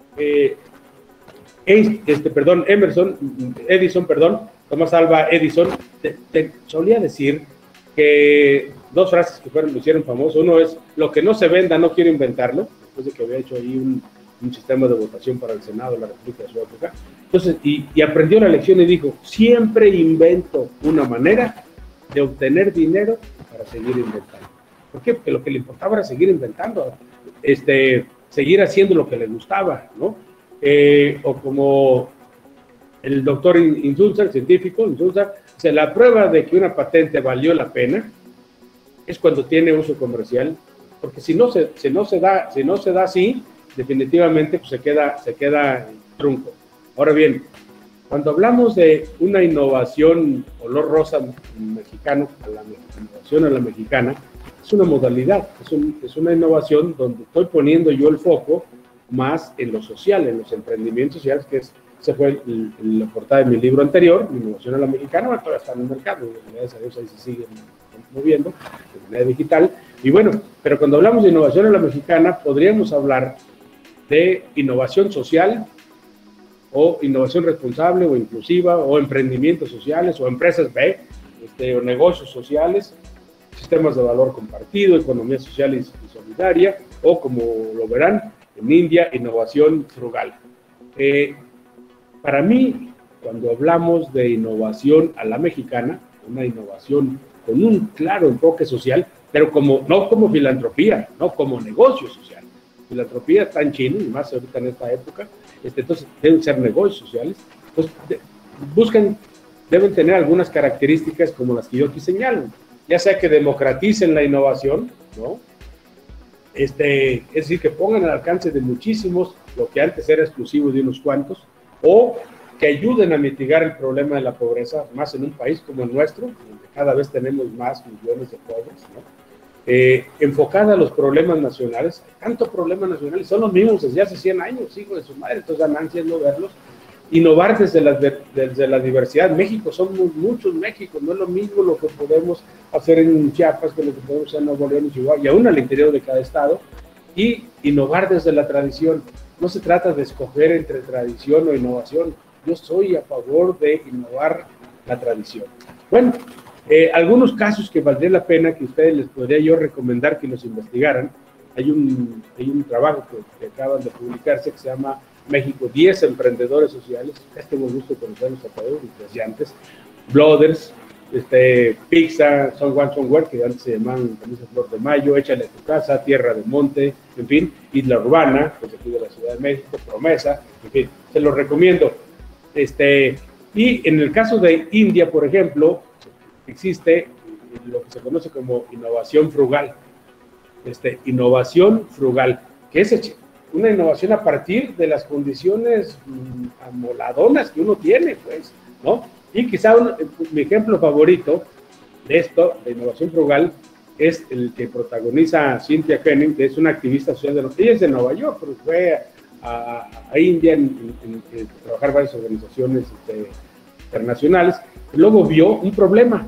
Thomas Alva Edison solía decir que 2 frases que lo hicieron famoso. Uno es, lo que no se venda no quiero inventarlo, después de que había hecho ahí un sistema de votación para el Senado de la República de Sudáfrica. Entonces, y aprendió la lección y dijo, siempre invento una manera de obtener dinero para seguir inventando. ¿Por qué? Porque lo que le importaba era seguir inventando, seguir haciendo lo que le gustaba, ¿no? O como el doctor Insulza, el científico Insulza, la prueba de que una patente valió la pena es cuando tiene uso comercial, porque si no se da así, definitivamente pues se queda trunco. Ahora bien, cuando hablamos de una innovación color rosa mexicano, innovación a la mexicana, es una modalidad, es una innovación donde estoy poniendo yo el foco más en lo social, en los emprendimientos sociales, que ese fue la portada de mi libro anterior, Innovación a la Mexicana. Bueno, todavía está en el mercado, gracias a Dios ahí se sigue moviendo de manera digital. Y bueno, pero cuando hablamos de innovación a la mexicana, podríamos hablar de innovación social, o innovación responsable, o inclusiva, o emprendimientos sociales, o empresas B, o negocios sociales, sistemas de valor compartido, economía social y solidaria, o como lo verán en India, innovación frugal. Para mí, cuando hablamos de innovación a la mexicana, una innovación con un claro enfoque social, pero no como filantropía, no como negocio social. Filantropía está en China, y más ahorita en esta época, entonces deben ser negocios sociales. Entonces, deben tener algunas características como las que yo aquí señalo, ya sea que democraticen la innovación, ¿no? Es decir, que pongan al alcance de muchísimos lo que antes era exclusivo de unos cuantos, o que ayuden a mitigar el problema de la pobreza, más en un país como el nuestro, donde cada vez tenemos más millones de pobres, ¿no? Enfocada a los problemas nacionales, tantos problemas nacionales, son los mismos desde hace 100 años, hijo de su madre, entonces ganancias no verlos. Innovar desde la diversidad. México, somos muchos México, no es lo mismo lo que podemos hacer en Chiapas que lo que podemos hacer en Nuevo León y Chihuahua, y aún al interior de cada estado. Y innovar desde la tradición. No se trata de escoger entre tradición o innovación. Yo soy a favor de innovar la tradición. Bueno, algunos casos que valdría la pena que ustedes les podría yo recomendar que los investigaran. Hay un trabajo que acaban de publicarse que se llama México 10 emprendedores sociales. Tengo gusto de conocerlos a todos desde antes. Blooders, Pizza, Son One Somewhere, que antes se llamaban Camisa Flor de Mayo, Échale a tu casa, Tierra de Monte, en fin, Isla Urbana, pues aquí de la Ciudad de México, Promesa, en fin, se los recomiendo. Y en el caso de India, por ejemplo, existe lo que se conoce como innovación frugal. Innovación frugal, que es una innovación a partir de las condiciones amoladonas que uno tiene, pues, ¿no? Y quizá mi ejemplo favorito de esto, de innovación frugal, es el que protagoniza Cynthia Kenning, que es una activista social ella es de Nueva York, pero fue a India en trabajar varias organizaciones internacionales, y luego vio un problema,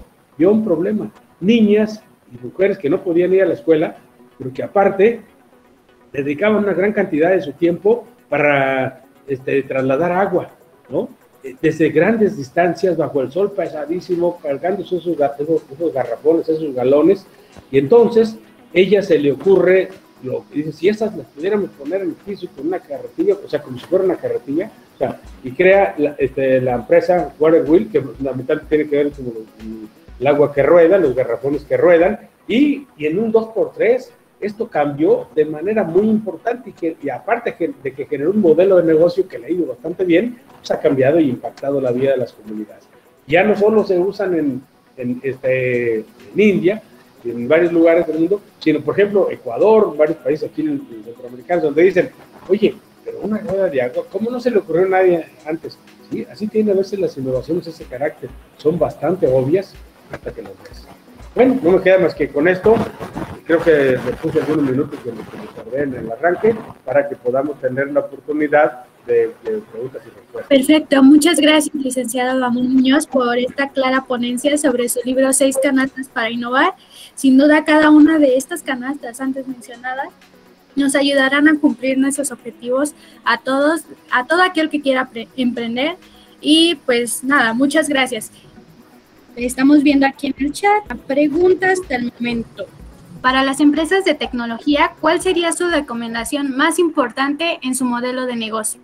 niñas y mujeres que no podían ir a la escuela, pero que aparte dedicaban una gran cantidad de su tiempo para trasladar agua, ¿no? Desde grandes distancias, bajo el sol pesadísimo, cargando esos garrafones, esos galones, y entonces ella se le ocurre, dice, si esas las pudiéramos poner en el piso con una carretilla, o sea, como si fuera una carretilla, o sea, y crea la empresa Water Wheel, que fundamentalmente tiene que ver con el agua que rueda, los garrafones que ruedan, y en un 2x3, esto cambió de manera muy importante y aparte de que generó un modelo de negocio que le ha ido bastante bien, pues ha cambiado y impactado la vida de las comunidades. Ya no solo se usan en India, en varios lugares del mundo, sino, por ejemplo, Ecuador, varios países aquí centroamericanos, donde dicen, oye, pero una rueda de agua, ¿cómo no se le ocurrió a nadie antes? Sí, así tienen a veces las innovaciones ese carácter, son bastante obvias hasta que las ves. Bueno, no me queda más que con esto. Creo que le puse algunos minutos que me tardé en el arranque para que podamos tener la oportunidad de preguntas y respuestas. Perfecto, muchas gracias, licenciado Ramón Muñoz, por esta clara ponencia sobre su libro 6 canastas para innovar. Sin duda, cada una de estas canastas antes mencionadas nos ayudarán a cumplir nuestros objetivos a todo aquel que quiera emprender. Y pues nada, muchas gracias. Estamos viendo aquí en el chat preguntas del momento. Para las empresas de tecnología, ¿cuál sería su recomendación más importante en su modelo de negocio?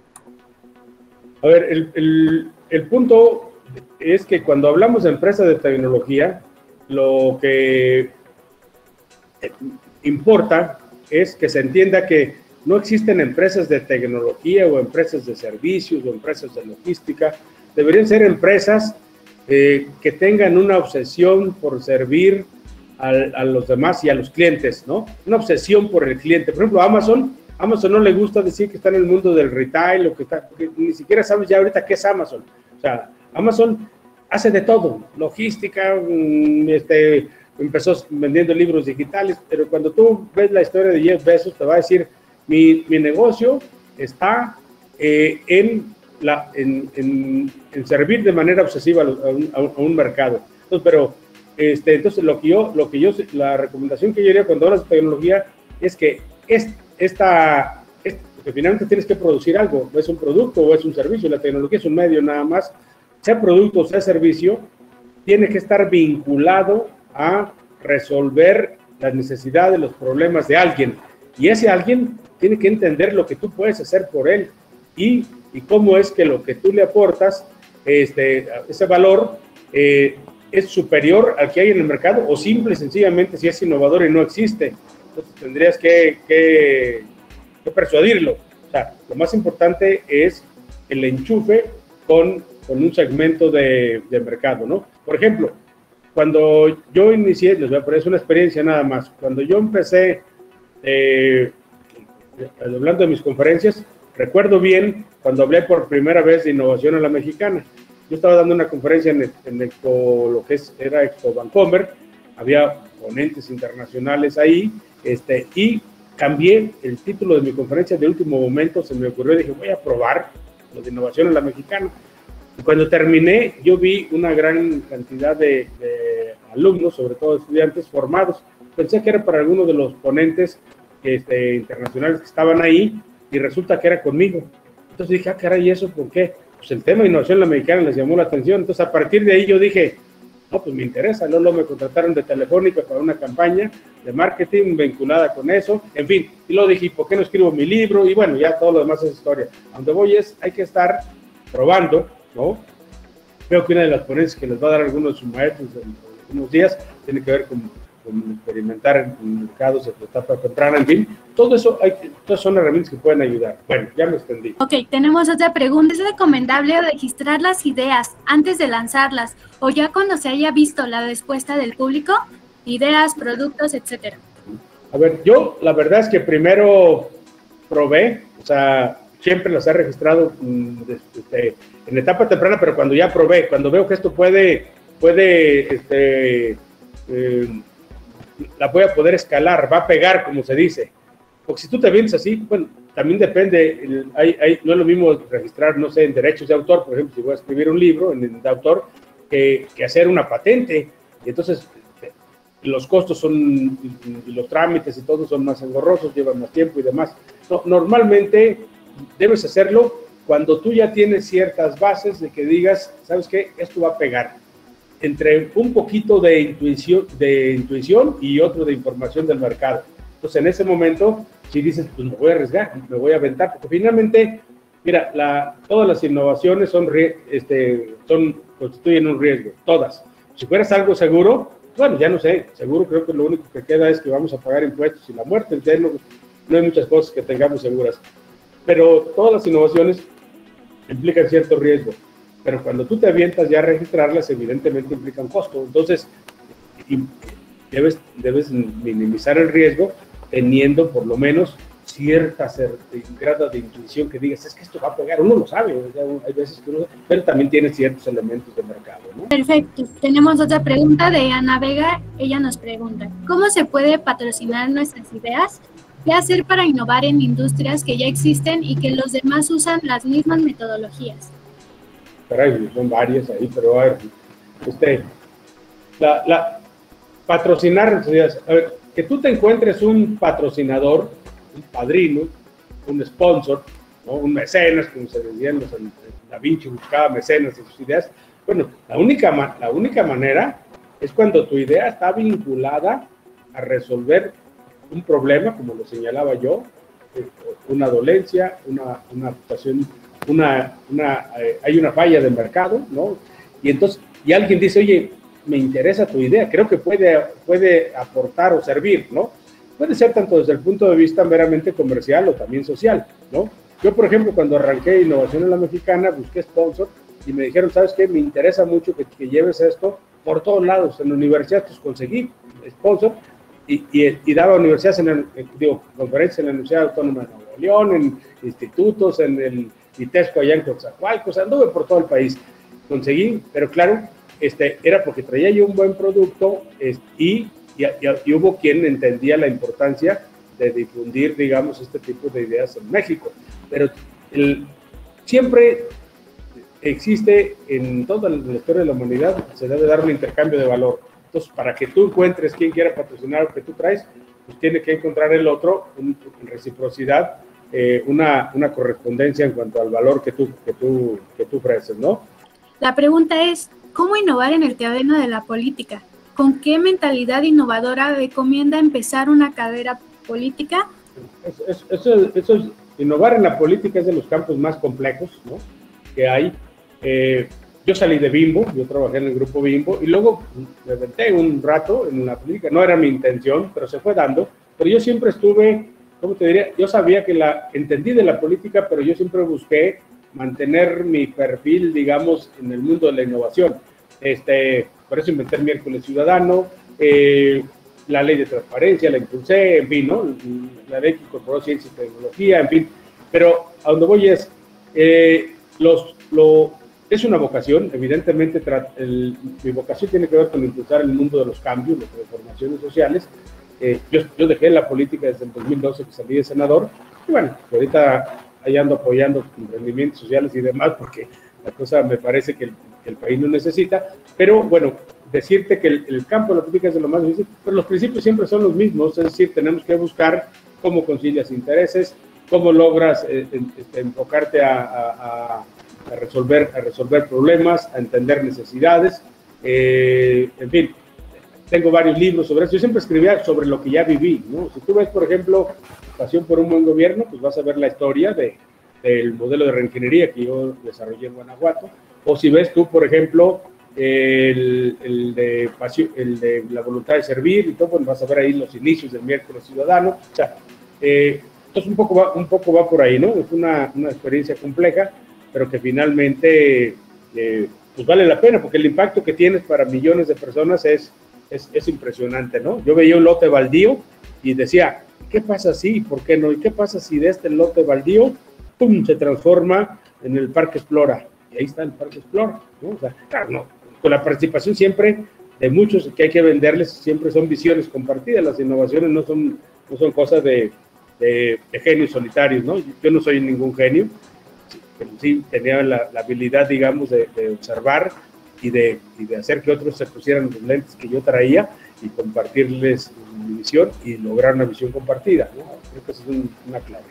A ver, el punto es que cuando hablamos de empresas de tecnología, lo que importa es que se entienda que no existen empresas de tecnología o empresas de servicios o empresas de logística. Deberían ser empresas que tengan una obsesión por servir a los demás y a los clientes, ¿no? Una obsesión por el cliente. Por ejemplo, Amazon no le gusta decir que está en el mundo del retail, o que ni siquiera sabes ya ahorita qué es Amazon. O sea, Amazon hace de todo, logística, empezó vendiendo libros digitales, pero cuando tú ves la historia de Jeff Bezos, te va a decir, mi negocio está en servir de manera obsesiva a un mercado. Entonces, la recomendación que yo haría cuando hablas de tecnología es que porque finalmente tienes que producir algo, no es un producto o es un servicio, la tecnología es un medio nada más, sea producto o sea servicio, tiene que estar vinculado a resolver las necesidades, los problemas de alguien, y ese alguien tiene que entender lo que tú puedes hacer por él y cómo es que lo que tú le aportas, ese valor, es superior al que hay en el mercado, o simple y sencillamente si es innovador y no existe. Entonces tendrías que persuadirlo. O sea, lo más importante es el enchufe con un segmento de mercado, ¿no? Por ejemplo, cuando yo inicié, les voy a poner una experiencia nada más, cuando yo empecé, hablando de mis conferencias, recuerdo bien cuando hablé por primera vez de innovación a la mexicana. Yo estaba dando una conferencia en Expo, era Expo Vancomer, había ponentes internacionales ahí, y cambié el título de mi conferencia de último momento, se me ocurrió, dije, voy a probar lo de innovación a la mexicana. Y cuando terminé, yo vi una gran cantidad de alumnos, sobre todo estudiantes formados. Pensé que era para algunos de los ponentes internacionales que estaban ahí, y resulta que era conmigo. Entonces dije, caray, ¿y eso por qué? Pues el tema de innovación en la mexicana les llamó la atención. Entonces a partir de ahí yo dije, no, pues me interesa. Luego me contrataron de Telefónica para una campaña de marketing vinculada con eso, en fin. Y luego dije, ¿por qué no escribo mi libro? Y bueno, ya todo lo demás es historia. A donde voy hay que estar probando, ¿no? Veo que una de las ponencias que les va a dar algunos de sus maestros en unos días tiene que ver con experimentar en mercados de etapa temprana, en fin, todo eso todas son herramientas que pueden ayudar. Bueno, ya me extendí. Ok, tenemos otra pregunta. ¿Es recomendable registrar las ideas antes de lanzarlas o ya cuando se haya visto la respuesta del público? Ideas, productos, etcétera. A ver, yo la verdad es que primero probé, o sea, siempre las he registrado en etapa temprana, pero cuando ya probé, cuando veo que esto la voy a poder escalar, va a pegar, como se dice. Porque si tú te vienes así, bueno, también depende, no es lo mismo registrar, no sé, en derechos de autor, por ejemplo, si voy a escribir un libro de autor, que hacer una patente. Y entonces, los costos y los trámites y todo son más engorrosos, llevan más tiempo y demás. No, normalmente debes hacerlo cuando tú ya tienes ciertas bases de que digas, ¿sabes qué? Esto va a pegar. Entre un poquito de intuición y otro de información del mercado. Entonces, en ese momento, si dices, pues me voy a arriesgar, me voy a aventar, porque finalmente, mira, todas las innovaciones constituyen un riesgo, todas. Si fueras algo seguro, bueno, ya no sé, seguro creo que lo único que queda es que vamos a pagar impuestos y la muerte, entonces no hay muchas cosas que tengamos seguras. Pero todas las innovaciones implican cierto riesgo. Pero cuando tú te avientas ya a registrarlas, evidentemente implican costo. Entonces, debes minimizar el riesgo teniendo por lo menos cierta grado de intuición que digas, es que esto va a pegar. Uno lo sabe, hay veces que uno, pero también tiene ciertos elementos de mercado, ¿no? Perfecto. Tenemos otra pregunta de Ana Vega. Ella nos pregunta, ¿cómo se puede patrocinar nuestras ideas? ¿Qué hacer para innovar en industrias que ya existen y que los demás usan las mismas metodologías? Caray, son varias ahí, pero a ver, patrocinar, a ver, que tú te encuentres un patrocinador, un padrino, un sponsor, ¿no? Un mecenas, como se decían los Da Vinci buscaba mecenas de sus ideas. Bueno, la única manera es cuando tu idea está vinculada a resolver un problema, como lo señalaba yo, una dolencia, una actuación, hay una falla de mercado, ¿no? Y entonces, y alguien dice, oye, me interesa tu idea, creo que puede aportar o servir, ¿no? Puede ser tanto desde el punto de vista meramente comercial o también social, ¿no? Yo, por ejemplo, cuando arranqué Innovación en la Mexicana, busqué sponsor y me dijeron, ¿sabes qué? Me interesa mucho que lleves esto por todos lados. En la universidad pues conseguí sponsor, y daba universidades, conferencias en la Universidad Autónoma de Nuevo León, en institutos, en el ITESCO allá en Coatzacoalcos, anduve por todo el país, conseguí, pero claro, era porque traía yo un buen producto, y hubo quien entendía la importancia de difundir, digamos, este tipo de ideas en México, pero siempre existe en toda la historia de la humanidad, se debe dar un intercambio de valor. Entonces, para que tú encuentres quien quiera patrocinar lo que tú traes, pues tiene que encontrar el otro en reciprocidad, una correspondencia en cuanto al valor que tú ofreces, ¿no? La pregunta es, ¿cómo innovar en el terreno de la política? ¿Con qué mentalidad innovadora recomienda empezar una carrera política? Innovar en la política es de los campos más complejos, ¿no?, que hay. Yo salí de Bimbo, yo trabajé en el grupo Bimbo, y luego me aventé un rato en la política. No era mi intención, pero se fue dando. Pero yo siempre estuve, ¿cómo te diría? Yo sabía que entendí de la política, pero yo siempre busqué mantener mi perfil, digamos, en el mundo de la innovación. Por eso inventé el Miércoles Ciudadano, la ley de transparencia, la impulsé, en fin, ¿no? La ley que incorporó ciencia y tecnología, en fin. Pero a donde voy es, es una vocación, evidentemente. Mi vocación tiene que ver con impulsar el mundo de los cambios, las transformaciones sociales. Yo dejé la política desde el 2012 que salí de senador, y bueno, ahorita ahí ando apoyando emprendimientos sociales y demás, porque la cosa me parece que el país lo necesita. Pero bueno, decirte que el campo de la política es de lo más difícil, pero los principios siempre son los mismos, es decir, tenemos que buscar cómo concilias intereses, cómo logras enfocarte a resolver problemas, a entender necesidades, en fin. Tengo varios libros sobre eso. Yo siempre escribía sobre lo que ya viví, ¿no? Si tú ves, por ejemplo, Pasión por un buen gobierno, pues vas a ver la historia del modelo de reingeniería que yo desarrollé en Guanajuato. O si ves tú, por ejemplo, el de la voluntad de servir y todo, pues vas a ver ahí los inicios del Miércoles Ciudadano. O sea, entonces un poco va por ahí, ¿no? Es una experiencia compleja, pero que finalmente pues vale la pena, porque el impacto que tienes para millones de personas es impresionante, ¿no? Yo veía un lote baldío y decía, ¿qué pasa si? ¿Por qué no? ¿Y qué pasa si de este lote baldío, ¡pum!, se transforma en el Parque Explora? Y ahí está el Parque Explora, ¿no? O sea, claro, no, con la participación siempre de muchos que hay que venderles, siempre son visiones compartidas. Las innovaciones no son cosas de genios solitarios, ¿no? Yo no soy ningún genio, pero sí tenía la habilidad, digamos, de observar y de hacer que otros se pusieran los lentes que yo traía y compartirles mi visión y lograr una visión compartida, ¿no? Creo que esa es una clave.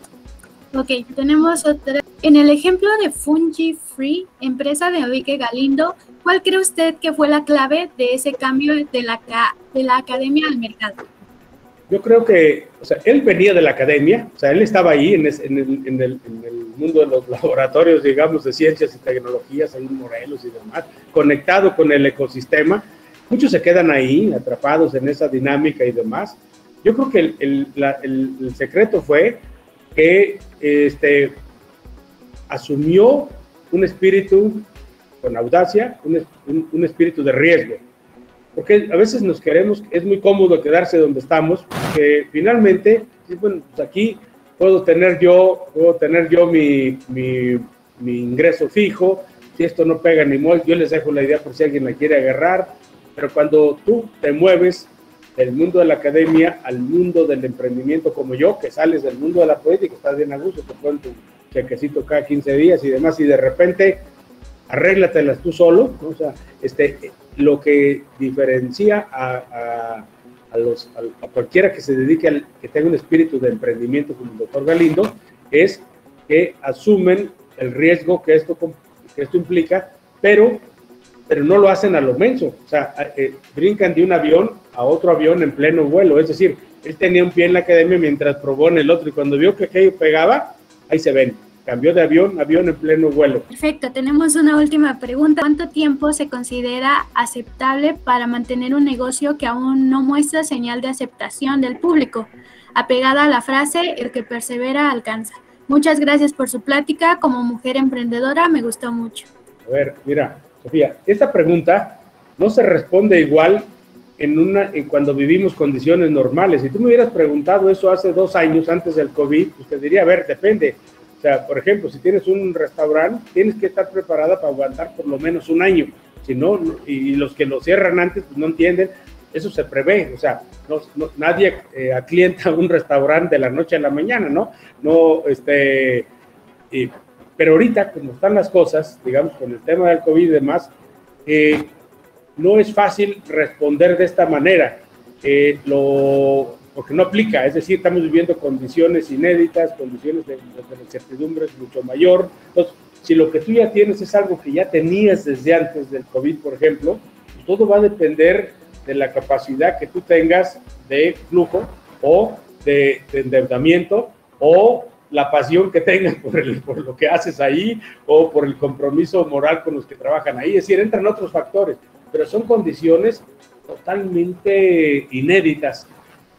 Ok, tenemos otra. En el ejemplo de Fungi Free, empresa de Enrique Galindo, ¿cuál cree usted que fue la clave de ese cambio de la academia al mercado? Yo creo que, o sea, él venía de la academia, o sea, él estaba ahí en el mundo de los laboratorios, digamos, de ciencias y tecnologías, ahí en Morelos y demás, conectado con el ecosistema. Muchos se quedan ahí, atrapados en esa dinámica y demás. Yo creo que el secreto fue que asumió un espíritu con audacia, un espíritu de riesgo. Porque a veces es muy cómodo quedarse donde estamos, que finalmente, bueno, pues aquí puedo tener yo mi ingreso fijo, si esto no pega ni modo, yo les dejo la idea por si alguien la quiere agarrar, pero cuando tú te mueves del mundo de la academia al mundo del emprendimiento, como yo, que sales del mundo de la política, estás bien a gusto, te ponen tu chequecito cada 15 días y demás, y de repente arréglatelas tú solo, ¿no? O sea, lo que diferencia a cualquiera que se dedique que tenga un espíritu de emprendimiento como el doctor Galindo, es que asumen el riesgo que esto implica, pero no lo hacen a lo menso. O sea, brincan de un avión a otro avión en pleno vuelo. Es decir, él tenía un pie en la academia mientras probó en el otro, y cuando vio que aquello pegaba, ahí se ven. Cambió de avión en pleno vuelo. Perfecto, tenemos una última pregunta. ¿Cuánto tiempo se considera aceptable para mantener un negocio que aún no muestra señal de aceptación del público? Apegada a la frase, el que persevera alcanza. Muchas gracias por su plática. Como mujer emprendedora, me gustó mucho. A ver, mira, Sofía, esta pregunta no se responde igual cuando vivimos condiciones normales. Si tú me hubieras preguntado eso hace 2 años antes del COVID, pues te diría, a ver, depende. O sea, por ejemplo, si tienes un restaurante, tienes que estar preparada para aguantar por lo menos 1 año. Si no, y los que lo cierran antes, pues no entienden, eso se prevé. O sea, nadie aclienta un restaurante de la noche a la mañana, ¿no? Pero ahorita, como están las cosas, digamos, con el tema del COVID y demás, no es fácil responder de esta manera, porque no aplica. Es decir, estamos viviendo condiciones inéditas, condiciones de incertidumbre mucho mayor. Entonces, si lo que tú ya tienes es algo que ya tenías desde antes del COVID, por ejemplo, todo va a depender de la capacidad que tú tengas de flujo o de endeudamiento, o la pasión que tengas por lo que haces ahí, o por el compromiso moral con los que trabajan ahí. Es decir, entran otros factores, pero son condiciones totalmente inéditas,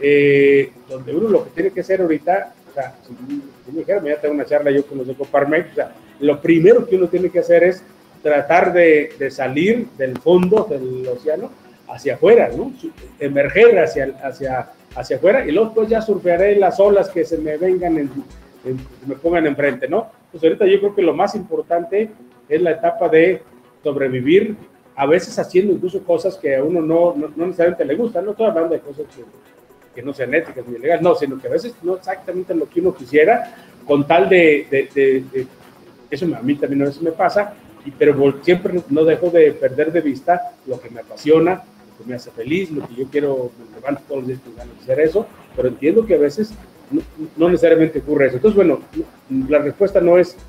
donde uno lo que tiene que hacer ahorita, o sea, si me dijera, me voy a tener una charla yo con los de Coparmex, o sea, lo primero que uno tiene que hacer es tratar de salir del fondo del océano hacia afuera, ¿no? Emerger hacia afuera, y luego pues ya surfearé las olas que se me vengan, me pongan enfrente, ¿no? Pues ahorita yo creo que lo más importante es la etapa de sobrevivir, a veces haciendo incluso cosas que a uno no necesariamente le gustan. No estoy hablando de cosas que no sean éticas ni ilegales, no, sino que a veces no exactamente lo que uno quisiera, con tal de eso a mí también a veces me pasa, pero siempre no dejo de perder de vista lo que me apasiona, lo que me hace feliz, lo que yo quiero. Me levanto todos los días con ganas de hacer eso, pero entiendo que a veces no necesariamente ocurre eso. Entonces, bueno, la respuesta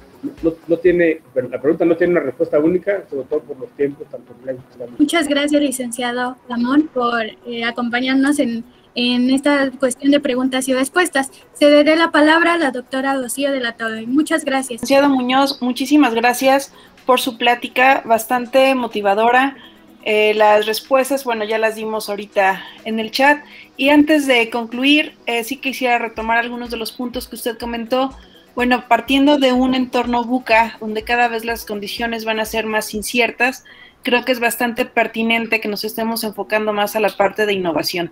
no tiene, la pregunta no tiene una respuesta única, sobre todo por los tiempos tan complejos que estamos. Muchas gracias, licenciado Ramón, por acompañarnos en esta cuestión de preguntas y respuestas. Cederé la palabra a la doctora Rocío de la Torre. Muchas gracias. Licenciado Muñoz, muchísimas gracias por su plática, bastante motivadora. Las respuestas, bueno, ya las dimos ahorita en el chat. Y antes de concluir, sí quisiera retomar algunos de los puntos que usted comentó. Bueno, partiendo de un entorno VUCA, donde cada vez las condiciones van a ser más inciertas, creo que es bastante pertinente que nos estemos enfocando más a la parte de innovación.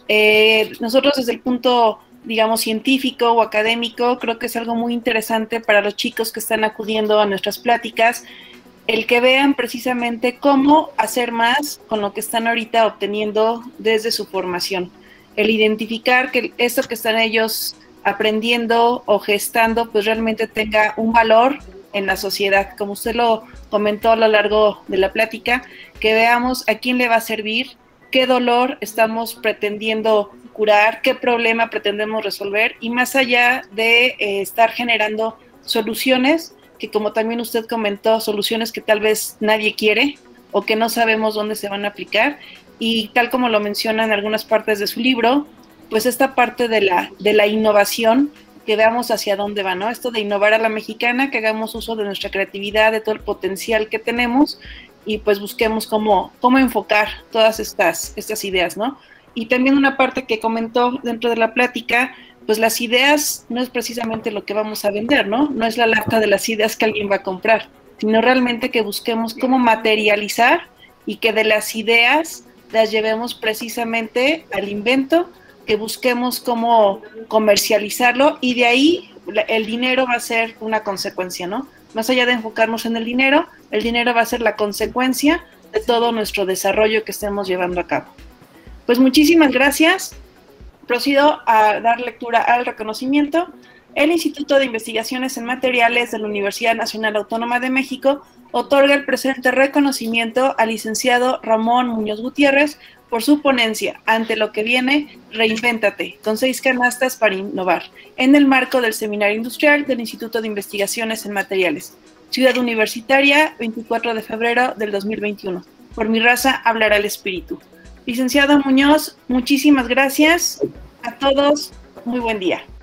Nosotros desde el punto, digamos, científico o académico, creo que es algo muy interesante para los chicos que están acudiendo a nuestras pláticas, el que vean precisamente cómo hacer más con lo que están ahorita obteniendo desde su formación. El identificar que esto que están ellos aprendiendo o gestando, pues realmente tenga un valor en la sociedad, como usted lo comentó a lo largo de la plática, que veamos a quién le va a servir, qué dolor estamos pretendiendo curar, qué problema pretendemos resolver, y más allá de estar generando soluciones, que como también usted comentó, soluciones que tal vez nadie quiere o que no sabemos dónde se van a aplicar, y tal como lo menciona en algunas partes de su libro, pues esta parte de la innovación, que veamos hacia dónde va, ¿no? Esto de innovar a la mexicana, que hagamos uso de nuestra creatividad, de todo el potencial que tenemos, y pues busquemos cómo enfocar todas estas ideas, ¿no? Y también una parte que comentó dentro de la plática, pues las ideas no es precisamente lo que vamos a vender, ¿no? No es la lata de las ideas que alguien va a comprar, sino realmente que busquemos cómo materializar y que de las ideas las llevemos precisamente al invento, que busquemos cómo comercializarlo, y de ahí el dinero va a ser una consecuencia, ¿no? Más allá de enfocarnos en el dinero va a ser la consecuencia de todo nuestro desarrollo que estemos llevando a cabo. Pues muchísimas gracias. Procedo a dar lectura al reconocimiento. El Instituto de Investigaciones en Materiales de la Universidad Nacional Autónoma de México otorga el presente reconocimiento al licenciado Ramón Muñoz Gutiérrez por su ponencia Ante lo que viene, Reinvéntate, con 6 canastas para innovar, en el marco del Seminario Industrial del Instituto de Investigaciones en Materiales, Ciudad Universitaria, 24 de febrero del 2021. Por mi raza hablará el espíritu. Licenciado Muñoz, muchísimas gracias a todos. Muy buen día.